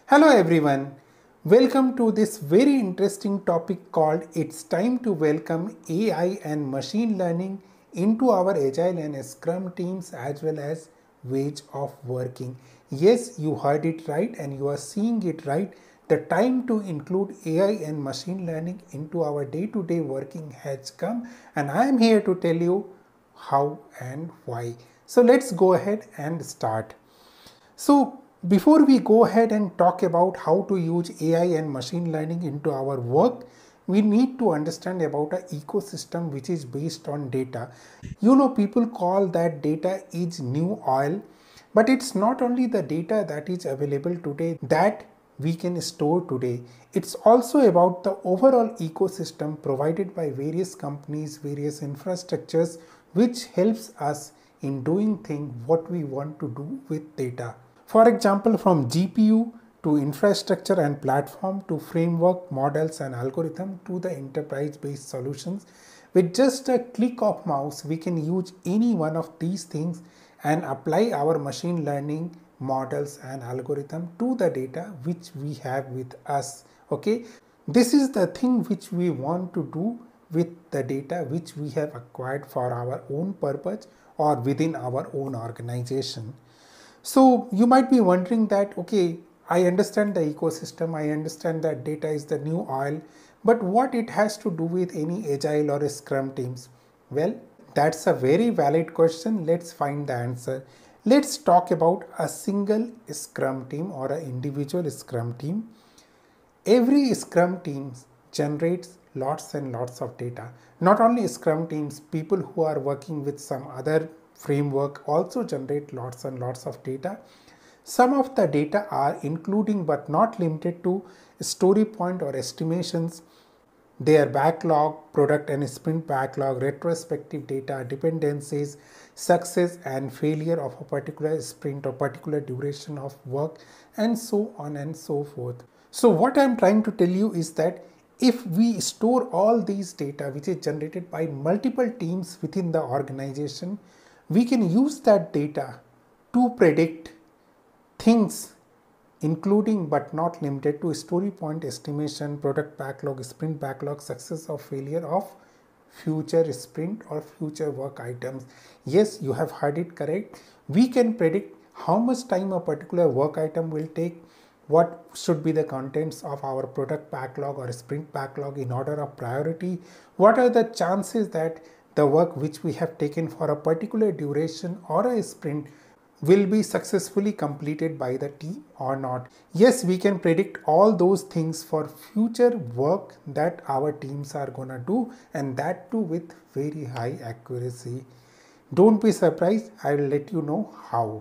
Hello everyone, welcome to this very interesting topic called It's Time to Welcome AI and Machine Learning into our Agile and Scrum teams as well as ways of working. Yes, you heard it right and you are seeing it right. The time to include AI and machine learning into our day-to-day working has come, and I am here to tell you how and why. So let's go ahead and start. So before we go ahead and talk about how to use AI and machine learning into our work, we need to understand about an ecosystem which is based on data. People call that data is new oil, but it's not only the data that is available today that we can store today. It's also about the overall ecosystem provided by various companies, various infrastructures, which helps us in doing things what we want to do with data. For example, from GPU to infrastructure and platform to framework, models and algorithm to the enterprise-based solutions, with just a click of mouse, we can use any one of these things and apply our machine learning models and algorithm to the data which we have with us. Okay, this is the thing which we want to do with the data which we have acquired for our own purpose or within our own organization. So you might be wondering that, okay, I understand the ecosystem, I understand that data is the new oil, but what it has to do with any Agile or Scrum teams? Well, that's a very valid question. Let's find the answer. Let's talk about a single Scrum team or an individual Scrum team. Every Scrum team generates lots and lots of data. Not only Scrum teams, people who are working with some other framework also generate lots and lots of data. Some of the data are including but not limited to story point or estimations, their backlog, product and sprint backlog, retrospective data, dependencies, success and failure of a particular sprint or particular duration of work, and so on and so forth. So what I'm trying to tell you is that if we store all these data which is generated by multiple teams within the organization, we can use that data to predict things including but not limited to story point estimation, product backlog, sprint backlog, success or failure of future sprint or future work items. Yes, you have heard it correct. We can predict how much time a particular work item will take, what should be the contents of our product backlog or sprint backlog in order of priority, what are the chances that the work which we have taken for a particular duration or a sprint will be successfully completed by the team or not. Yes, we can predict all those things for future work that our teams are gonna do, and that too with very high accuracy. Don't be surprised, I will let you know how.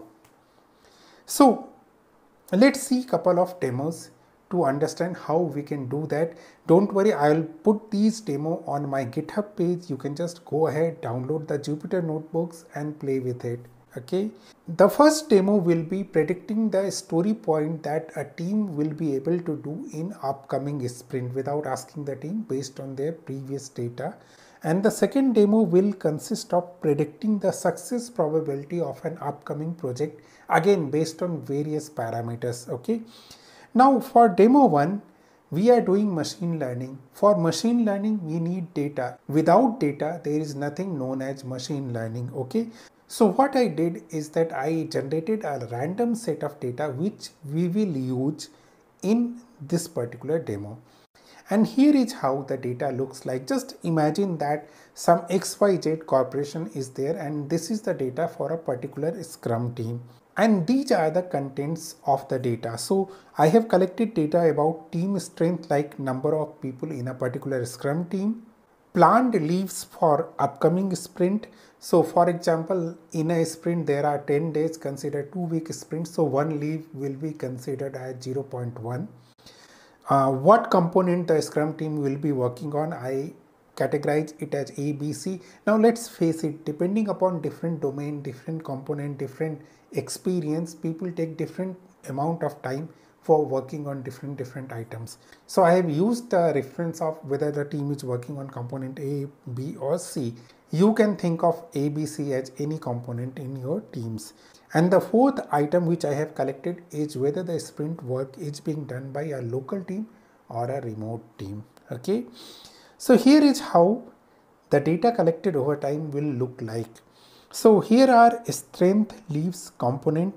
So let's see a couple of demos to understand how we can do that. Don't worry, I'll put these demo on my GitHub page. You can just go ahead, download the Jupyter notebooks and play with it. Okay, the first demo will be predicting the story point that a team will be able to do in upcoming sprint without asking the team based on their previous data. And the second demo will consist of predicting the success probability of an upcoming project, again based on various parameters. Okay, now for demo 1, we are doing machine learning. For machine learning, we need data. Without data, there is nothing known as machine learning. Okay, so what I did is that I generated a random set of data which we will use in this particular demo. And here is how the data looks like. Just imagine that some XYZ corporation is there and this is the data for a particular Scrum team. And these are the contents of the data. So I have collected data about team strength, like number of people in a particular Scrum team, planned leaves for upcoming sprint. So for example, in a sprint there are 10 days, consider 2-week sprint. So one leave will be considered as 0.1. What component the Scrum team will be working on, I categorize it as A, B, C. Now let's face it, depending upon different domain, different component, different experience, people take different amount of time for working on different items. So I have used the reference of whether the team is working on component A, B or C. You can think of ABC as any component in your teams. And the fourth item which I have collected is whether the sprint work is being done by a local team or a remote team. Okay. So here is how the data collected over time will look like. So here are strength, leaves, component,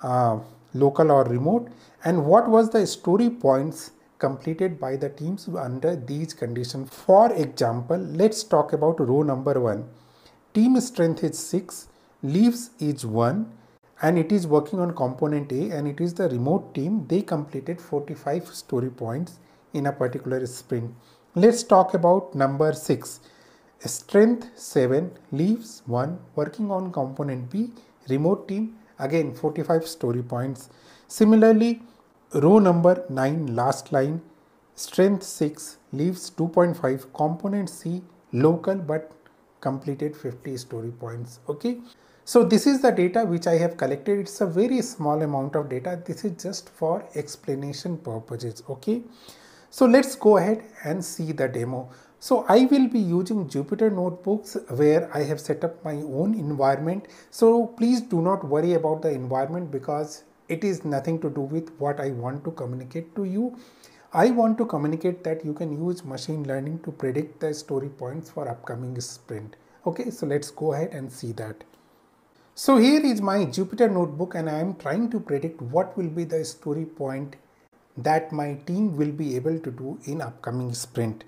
local or remote, and what was the story points completed by the teams under these conditions. For example, let's talk about row number 1. Team strength is 6, leaves is 1, and it is working on component A, and it is the remote team. They completed 45 story points in a particular sprint. Let's talk about number 6. Strength 7, leaves 1, working on component B, remote team, again 45 story points. Similarly, row number 9, last line, strength 6, leaves 2.5, component C, local but completed 50 story points. Okay. So this is the data which I have collected. It's a very small amount of data. This is just for explanation purposes. Okay. So let's go ahead and see the demo. So I will be using Jupyter notebooks where I have set up my own environment. So please do not worry about the environment because it is nothing to do with what I want to communicate to you. I want to communicate that you can use machine learning to predict the story points for upcoming sprint. Okay, so let's go ahead and see that. So here is my Jupyter notebook and I am trying to predict what will be the story point that my team will be able to do in upcoming sprint.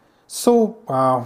So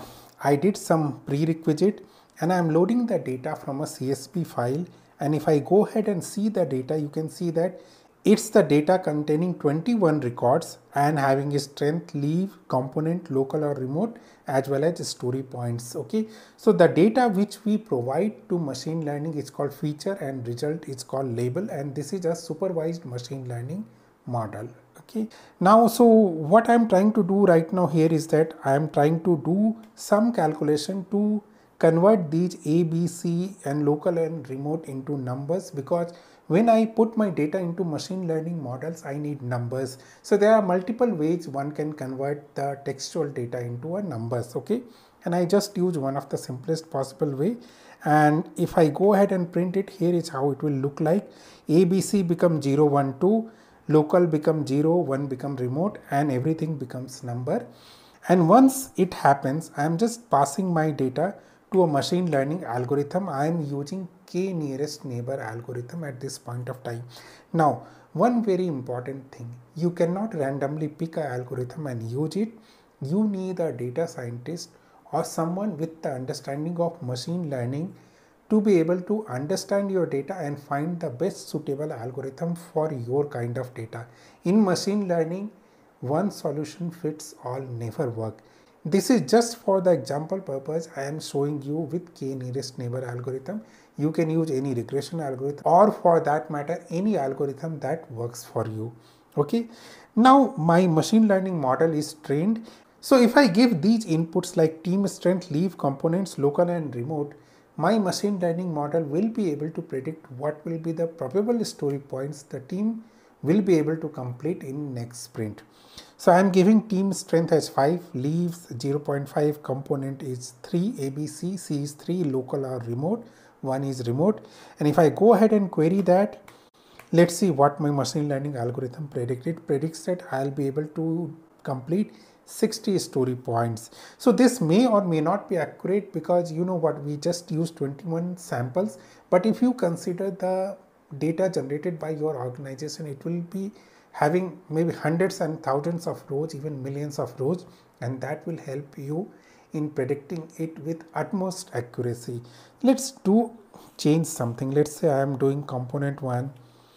I did some prerequisite and I am loading the data from a CSV file, and if I go ahead and see the data, you can see that it's the data containing 21 records and having a strength, leave, component, local or remote, as well as story points. Okay, so the data which we provide to machine learning is called feature and result is called label, and this is a supervised machine learning model. Okay, now so what I'm trying to do right now here is that I am trying to do some calculation to convert these A, B, C and local and remote into numbers, because when I put my data into machine learning models, I need numbers. So there are multiple ways one can convert the textual data into a numbers. Okay, and I just use one of the simplest possible way. And if I go ahead and print it, here is how it will look like. A, B, C become 0, 1, 2. Local become 0, 1 become remote, and everything becomes number. And once it happens, I am just passing my data to a machine learning algorithm. I am using k nearest neighbor algorithm at this point of time. Now, one very important thing, you cannot randomly pick an algorithm and use it. You need a data scientist or someone with the understanding of machine learning to be able to understand your data and find the best suitable algorithm for your kind of data. In machine learning, one solution fits all never work. This is just for the example purpose. I am showing you with k nearest neighbor algorithm. You can use any regression algorithm or for that matter any algorithm that works for you. Okay. Now my machine learning model is trained. So if I give these inputs like team strength, leave, components, local and remote, my machine learning model will be able to predict what will be the probable story points the team will be able to complete in next sprint. So I am giving team strength as 5, leaves 0.5, component is 3, ABC, C is 3, local or remote, 1 is remote. And if I go ahead and query that, let's see what my machine learning algorithm predicts that I'll be able to complete 60 story points. So this may or may not be accurate because you know what, we just use 21 samples, but if you consider the data generated by your organization, it will be having maybe hundreds and thousands of rows, even millions of rows, and that will help you in predicting it with utmost accuracy. Let's change something. Let's say I am doing component 1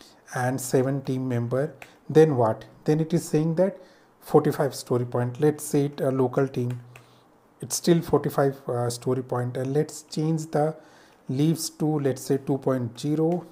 and 7 team member. Then what? Then it is saying that 45 story point. Let's say it a local team, it's still 45 story point, and let's change the leaves to let's say 2.0.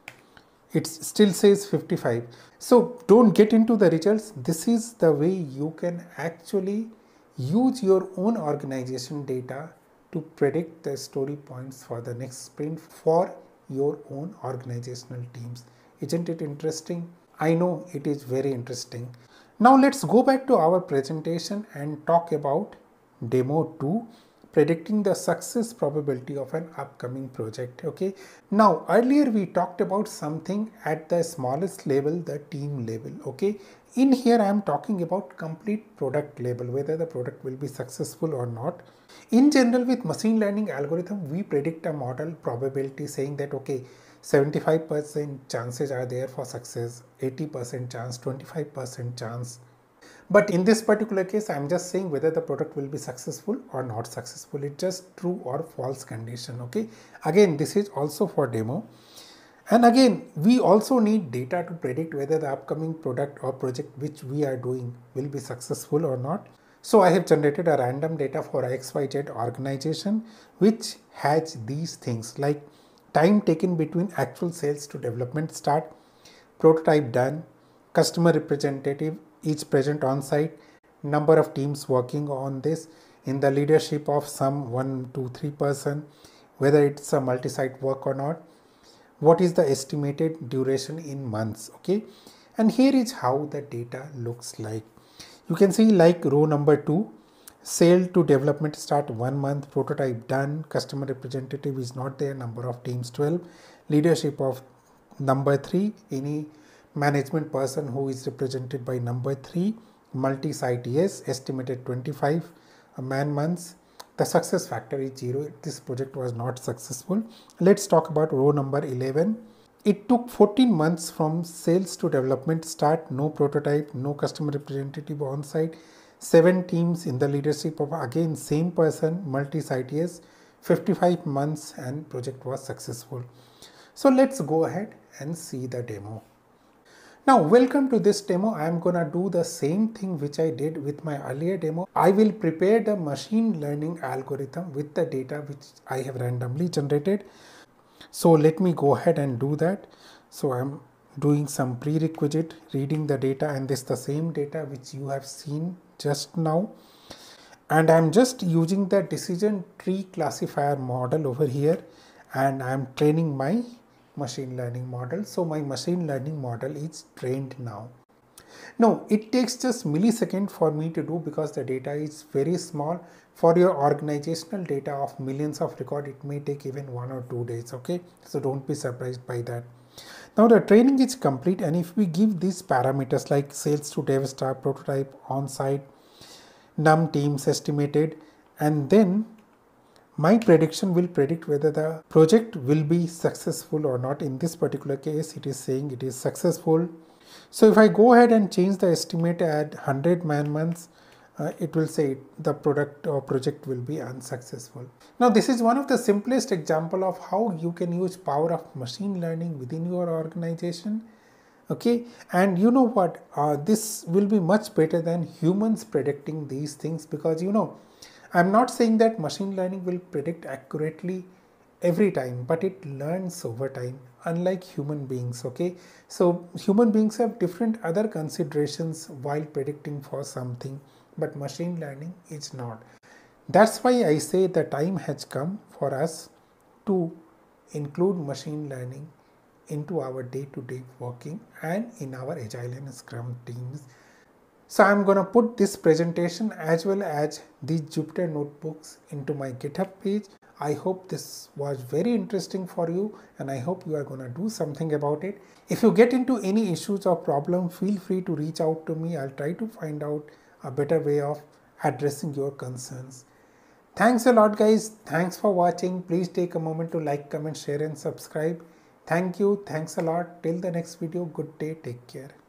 It still says 55. So don't get into the results. This is the way you can actually use your own organization data to predict the story points for the next sprint for your own organizational teams. Isn't it interesting? I know it is very interesting. Now let's go back to our presentation and talk about demo 2. predicting the success probability of an upcoming project. Okay, now earlier we talked about something at the smallest level, the team level. Okay, in here I am talking about complete product level, whether the product will be successful or not. In general, with machine learning algorithm, we predict a model probability saying that okay, 75% chances are there for success, 80% chance, 25% chance. But in this particular case, I'm just saying whether the product will be successful or not successful. It's just true or false condition. Okay. Again, this is also for demo. And again, we also need data to predict whether the upcoming product or project which we are doing will be successful or not. So I have generated a random data for XYZ organization, which has these things like time taken between actual sales to development start, prototype done, customer representative each present on site, number of teams working on this in the leadership of some 1, 2, 3 person, whether it's a multi-site work or not, what is the estimated duration in months. Okay, and here is how the data looks like. You can see like row number 2, sale to development start 1 month, prototype done, customer representative is not there, number of teams 12, leadership of number 3, any management person who is represented by number 3, multi-site yes, estimated 25 man months. The success factor is 0. This project was not successful. Let's talk about row number 11. It took 14 months from sales to development start, no prototype, no customer representative on site, 7 teams in the leadership of again same person, multi-site yes, 55 months and project was successful. So let's go ahead and see the demo. Now, welcome to this demo. I am gonna do the same thing which I did with my earlier demo. I will prepare the machine learning algorithm with the data which I have randomly generated. So let me go ahead and do that. So I'm doing some prerequisite, reading the data, and this is the same data which you have seen just now. And I'm just using the decision tree classifier model over here, and I'm training my machine learning model. So my machine learning model is trained now. Now it takes just millisecond for me to do because the data is very small. For your organizational data of millions of record, it may take even 1 or 2 days. Okay, so don't be surprised by that. Now the training is complete, and if we give these parameters like sales to dev start, prototype on site, num teams estimated, and then my prediction will predict whether the project will be successful or not. In this particular case, it is saying it is successful. So if I go ahead and change the estimate at 100 man months, it will say the product or project will be unsuccessful. Now this is one of the simplest example of how you can use power of machine learning within your organization. Okay, and you know what, this will be much better than humans predicting these things, because you know, I'm not saying that machine learning will predict accurately every time, but it learns over time, unlike human beings. Okay, so human beings have different other considerations while predicting for something, but machine learning is not. That's why I say the time has come for us to include machine learning into our day-to-day working and in our Agile and Scrum teams. So I'm going to put this presentation as well as these Jupyter notebooks into my GitHub page. I hope this was very interesting for you, and I hope you are going to do something about it. If you get into any issues or problem, feel free to reach out to me. I'll try to find out a better way of addressing your concerns. Thanks a lot, guys. Thanks for watching. Please take a moment to like, comment, share and subscribe. Thank you. Thanks a lot. Till the next video. Good day. Take care.